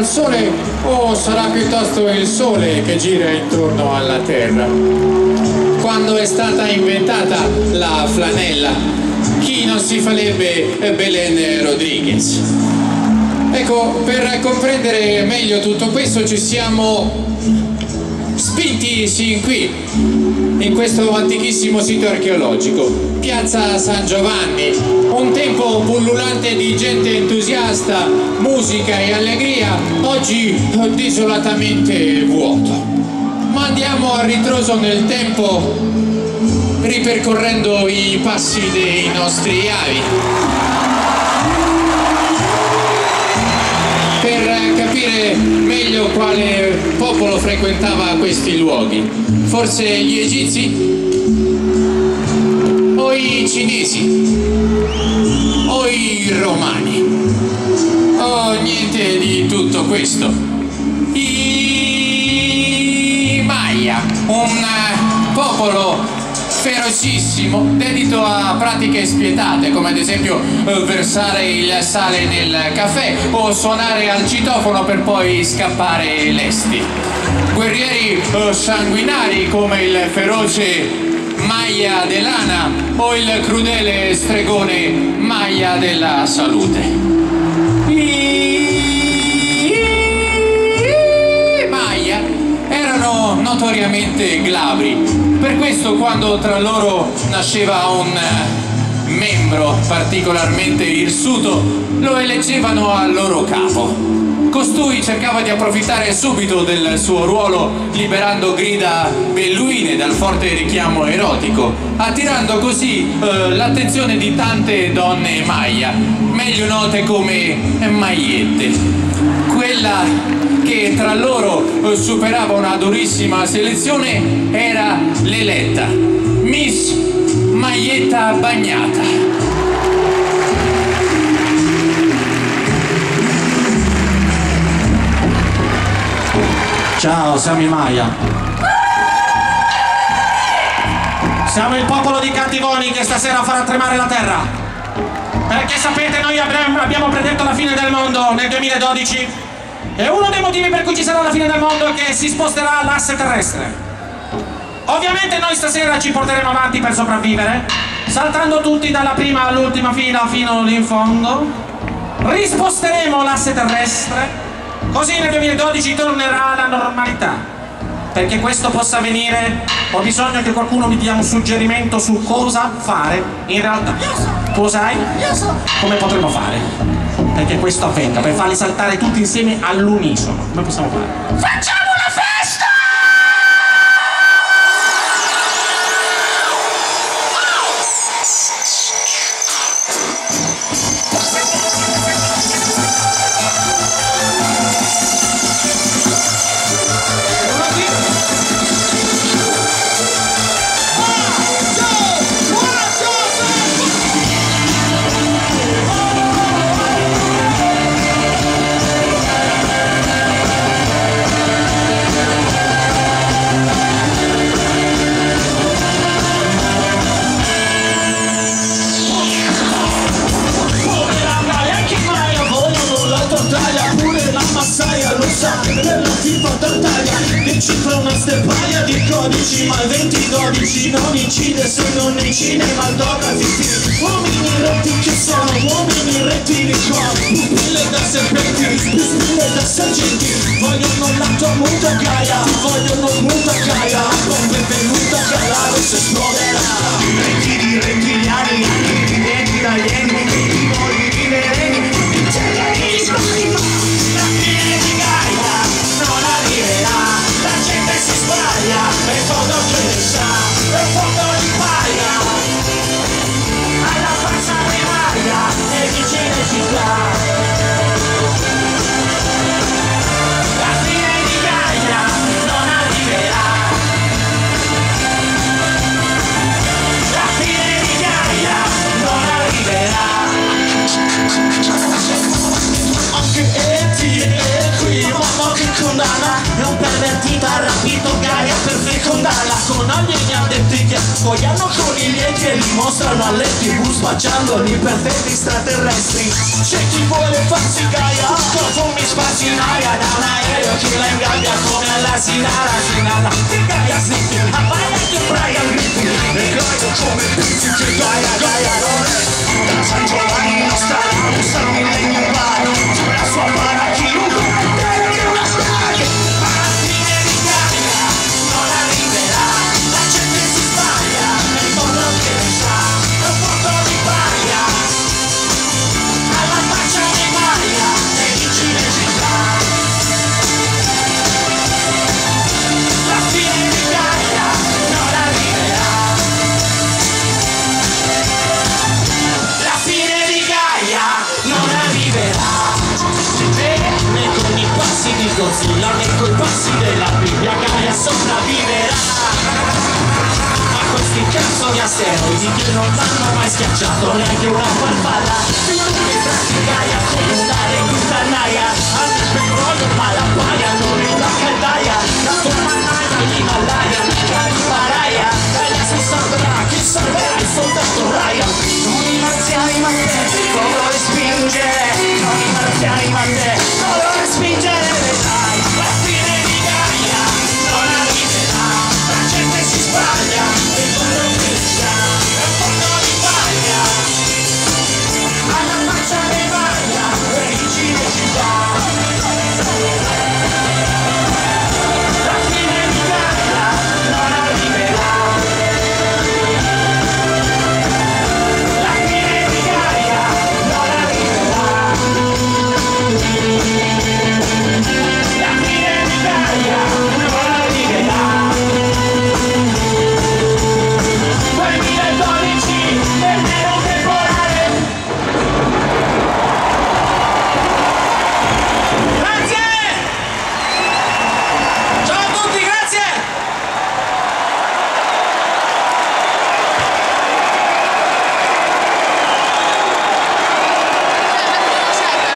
al sole o sarà piuttosto il sole che gira intorno alla terra? Quando è stata inventata la flanella, chi non si farebbe Belen Rodriguez? Ecco, per comprendere meglio tutto questo ci siamo spinti sin qui, in questo antichissimo sito archeologico, Piazza San Giovanni, un tempo pullulante di gente entusiasta, musica e allegria, oggi desolatamente vuoto. Ma andiamo a ritroso nel tempo, ripercorrendo i passi dei nostri avi, per capire meglio quale popolo frequentava questi luoghi. Forse gli egizi? O i cinesi? O i romani? O niente di tutto questo? I Maya, un popolo ferocissimo, dedito a pratiche spietate, come ad esempio versare il sale nel caffè o suonare al citofono per poi scappare lesti. Guerrieri sanguinari come il feroce Maya dell'Ana o il crudele stregone Maya della salute. I Maya erano notoriamente glabri. Per questo quando tra loro nasceva un membro particolarmente irsuto, lo eleggevano al loro capo. Costui cercava di approfittare subito del suo ruolo, liberando grida belluine dal forte richiamo erotico, attirando così l'attenzione di tante donne Maya, meglio note come maiette. Quella che tra loro superava una durissima selezione era l'eletta Miss Maietta Bagnata. Ciao, siamo i Maya. Siamo il popolo di cattivoni che stasera farà tremare la terra. Perché sapete, noi abbiamo predetto la fine del mondo nel 2012. E uno dei motivi per cui ci sarà la fine del mondo è che si sposterà l'asse terrestre. Ovviamente noi stasera ci porteremo avanti per sopravvivere, saltando tutti dalla prima all'ultima fila fino in fondo. Risposteremo l'asse terrestre, così nel 2012 tornerà la normalità. Perché questo possa avvenire ho bisogno che qualcuno mi dia un suggerimento su cosa fare in realtà. Tu lo sai? Io so. Come potremmo fare? Perché questo avvenga, per farli saltare tutti insieme all'unisono. Come possiamo fare? Facciamo una festa! Cifra una steppaia di codici, ma il 2012 non incide se non incide maltografi. Uomini retti che sono uomini rettili con pupille da serpenti, spille da sergenti. Vogliono la tua muta Gaia, vogliono muta Gaia. Con benvenuta Gaia se esploderà. Retti di rettiliani, anche di retti da alieni, di voi vivereni, di generi di prima. La fine di Gaia non arriverà. La gente si sbaglia, e fondo che ne sa, e fondo di paia. Alla faccia di maglia, e vicine città. La fine di Gaia non arriverà. La fine di Gaia non arriverà. Anche E.T. è qui, mamma che con umana e un pervertito ha rapito Gaia per fecondarla con alieni addetti che poi hanno coniglietti e li mostrano alle tv spacciandoli per perfetti extraterrestri. C'è chi vuole farsi Gaia dopo mi spazio in aria da un aereo che la ingabbia come all'asinara sinara che Gaia sniffy appaia che Brian Griffin e Gaia come pizzi che Gaia non è da San Giovanni non sta là sta millennio bar sulla sua bara chiunque che una strage ma la fine di Gaia non arriverà la gente si sbaglia nel mondo che ne sa è un fuoco di paia alla faccia di Gaia e di cinecittà la fine di Gaia non arriverà la fine di Gaia non arriverà né con i passi di Godzilla né con i passi della Bibbia Gaia sopravviverà a questi cazzo di asteroidi che non hanno mai schiacciato neanche una farfalla più lunghi tratti Gaia con una reclutarnaia al petrolio ma la paia non è da